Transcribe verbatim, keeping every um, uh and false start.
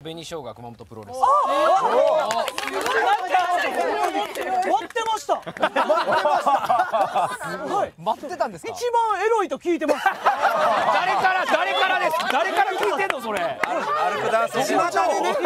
紅生姜熊本プロレス。 待ってました。 待ってたんですか。 一番エロいと聞いてます。 誰から誰からです。誰から聞いてんのそれ。 歩くダンス。